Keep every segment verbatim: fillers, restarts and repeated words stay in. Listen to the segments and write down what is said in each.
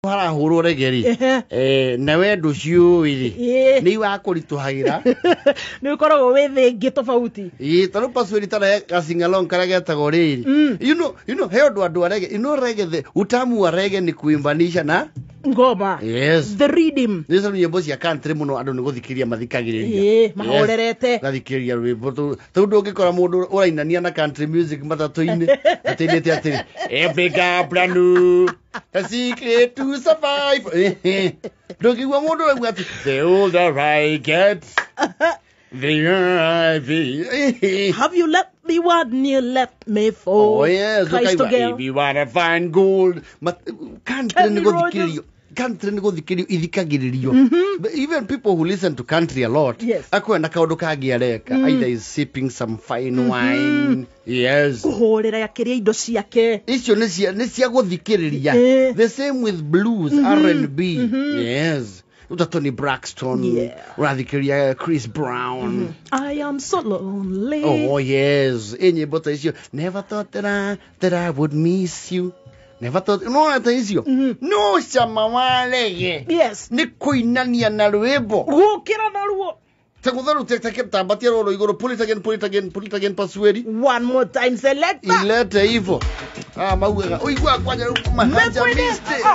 harahurwo reggae eh nawe nduciuiri ni wa kurituhagira ni ukoragwo withingi tofauti eh tano password tara gasinga long kara getagwo riri you know you know he ndu andu reggae you know reggae the utamu wa reggae ni kuimbanisha na ngoma yes the rhythm nizo nyimbo cia country muno andu ni guthikiria mathikagiriria eh mahorerete gathikiria rwĩmbo tu tu ndungikora mundu urainania na country music matatu-ini atinete atiri ebega branu a secret to survive ndungigwa mundu rauga ati the older I get the have you let me one you let me fall oh yes okay if you wanna find gold country ni guthikiria country ni guthikirio ithikagiririo even people who listen to country a lot yes. akwenda kaundu kagiareka mm. either is sipping some fine mm -hmm. wine yes kuhorera yakiria indo ciake icio ni cia ni cia guthikiriria yeah. the same with blues mm -hmm. R and B mm -hmm. yes uta Tony Braxton yeah. urathikiriria Chris Brown mm -hmm. I am so lonely oh yes enye bota icio never thought that I that I would miss you never thought no ata icio mm -hmm. no chama walege yes ni kuinania na rwĩmbo gukira na ruo takutharu teke tambatia rolo igoro pull it again pull it again pull it again password one more time selector ilete hivyo ah mauga oigwa kwanya mahanja miste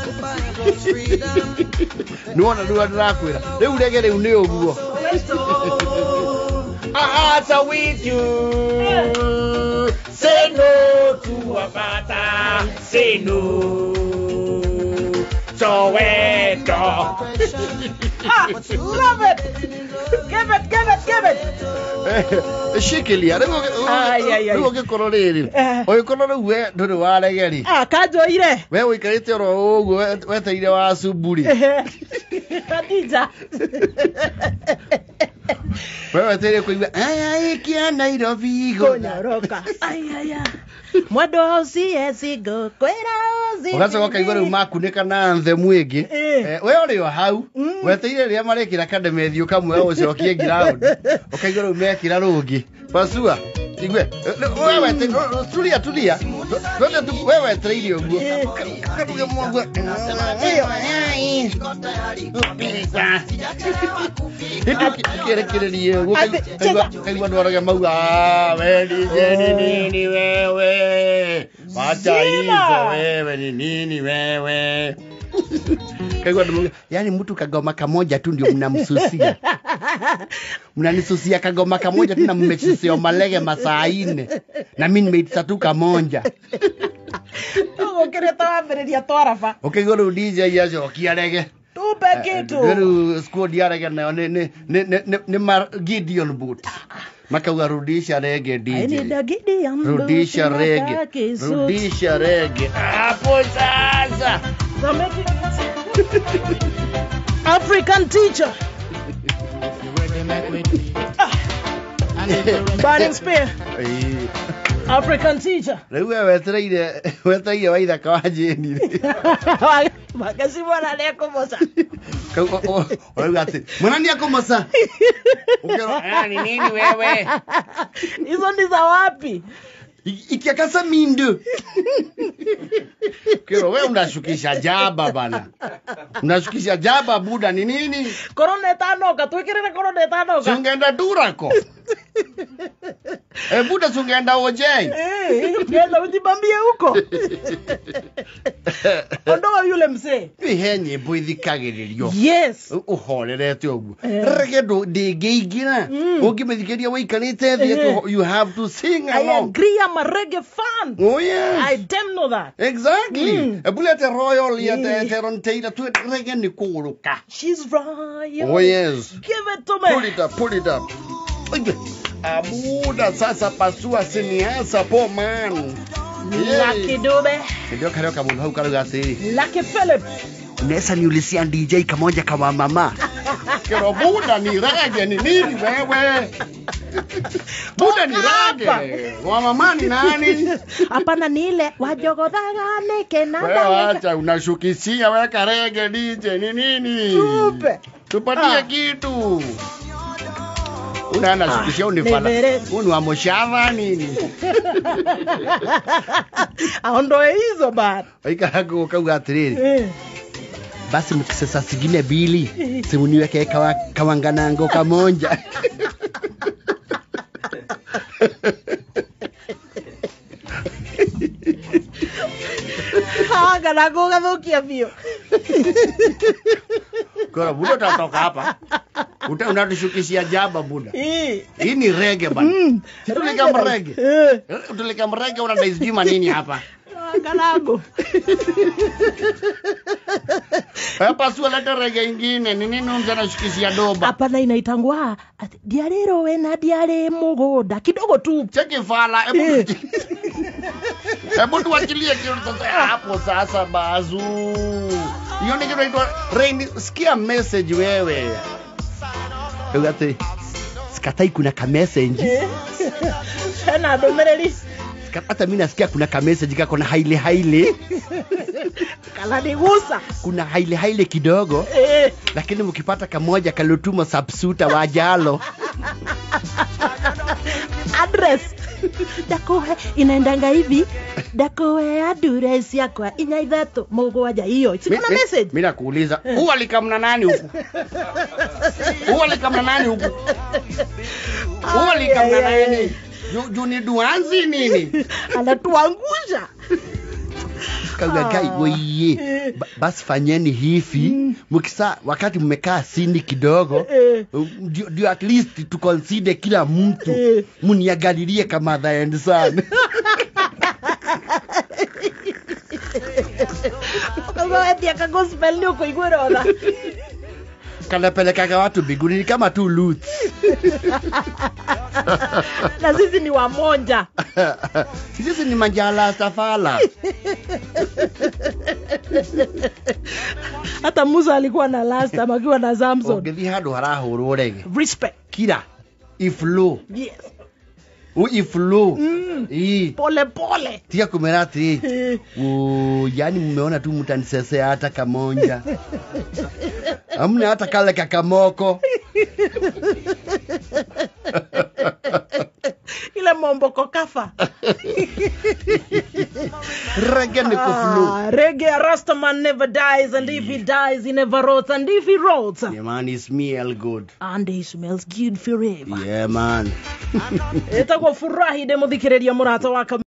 nuona ndu ndirakwira riu rege riu ni uguo ata with you say no to a bata say no so wait ah love it give it give it give it shikilia rego rego gikororiri oikorora we nduri wa regeri ah kanjoire we uikarite oro uguo weteire wa suburi Khadija wewe tere kuigwa aya ikia Nairobi gonyoroka aya mwado usiye go kwera usi ugacoka kaigwa riu makuneka na nthe mwingi we uri o hau weteire ria marekira kande methio kamwe ucokie ground ukaigwa riu mekira rungi pasua igwe wewe te tulia tulia wewe wewe treire uguo kaduge mwangu Hitu kirekererie kaigwa kaigwa ndwaraga mauga we ni nini wewe wacha hizo wewe ni nini wewe kaigwa ndo yani mtu kagoma kamoja tu ndio mnamsusia mnanisusia kagoma kamoja tu na mmechisia malege masaa nne na mimi nimeitsa tu kamoja ukireta wambiriria twarafa ukaigwa ndo D J yacokia rege tupe kitu rero squad ya rege nayo ni ni ni ni Gideon boot makauga rudisha reggae D J rudisha reggae rudisha reggae hapo sasa African teacher Burning spear African teacher wewe wetereire wetereire waitha kawajeni makasi bwana leo komosa wewe ati mwana ni akomosa ukero yani nini wewe hizo ni za wapi ikiakasa mindu kero wewe unashukisha jaba bana unashukisha jaba buda ni nini korone tanoka twikirire korone tanoka sungeenda durako eh buda sungeenda ojei eh ngenda ujibambie huko ondoa yule mzee ihenye boithikagiririo yes uhorerete ogu rege ndo ndingeigira ungimethikeria wikarite thie you have to sing along I agree I'm a reggae fan oh yes I didn't know that exactly ebulete royal ya teronteira tu reggae ni kuruka she's royal oh yes give it to me pull it up pull it up abuda sasa pasua siniasa po man Lucky Dube ndio karo kama hau karo gasi Lucky Philip Nesa ni ulisia D J kamoja kama mama kero buda ni reggae ni nini wewe buda ni reggae wa mama ni nani hapana ni ile wajogodhaga neke na wewe acha unashukisia weka reggae D J ni nini tupe tupatie kitu una anashukisha unifala unu wa moshava nini aondoe hizo bad aika hako kauga atiriri basi mkisesa sigine bili simuniweke kawa kawanganango kamonja. Ha, ganago gathũkia biũ. Kora buda utatoka hapa. Uta unatushukishia jaba buda. Eh. Hii ni reggae bana. Mm. Tuleka mreggae. Eh. Tuleka mreggae una daisjima nini hapa? Ganago. Hapa sio leta reggae ingine. Ni nini unza shukishia doba? Hapa na inaitangwa ati diarero we na diare mugoda kidogo tu. Cheki fala. Hebu Hebu tuachilie kitu sasa hapo sasa bazu. Hiyo ndio inaitwa rain. Sikia message wewe. Ugate. Sikatai kuna ka message. Sana domereli. Hata mimi nasikia kuna ka message kako na haile haile. Kala nigusa. Kuna haile haile kidogo. Eh. Lakini mkipata kamoja kalotuma subsuta wajalo. Address. Dakohe inaendanga hivi. Dakohe address yako ina idhato mugwaja hiyo. Sikuna message. Mimi nakuuliza, huwa likamna nani huku? Huwa likamna nani huku? Huwa likamna nani? Juni duanzi nini? Anatuangusha. Kagai wewe basi fanyeni hivi mkisa wakati mmekaa sini kidogo ndio at least to consider kila mtu mniangalilie kama dhaendi sana. Kwa eti ya gospel ndio kuigwera. Kana peleka watu biguni kama tu loot. Na sisi ni wamonja. Sisi ni manjala safala. Hata Musa alikuwa na last time akiwa na Samson. Ogethi hado harahurwo rege. Respect. Kira iflow. Yes. U iflow. Mm. Ii. Pole pole. Tia kumerati. Oh, yani mmeona tu mtanisesea hata kamonja. Hamna hata kale kakamoko. Ile momboko kafa. Reggae ni kuflu. Ah, reggae, Rastaman never dies, and if he dies, he never rots, and if he rots, Yeah man, he smells good. and he smells good forever. Yeah man. Itakuwa furahi de muthikiriria murata waka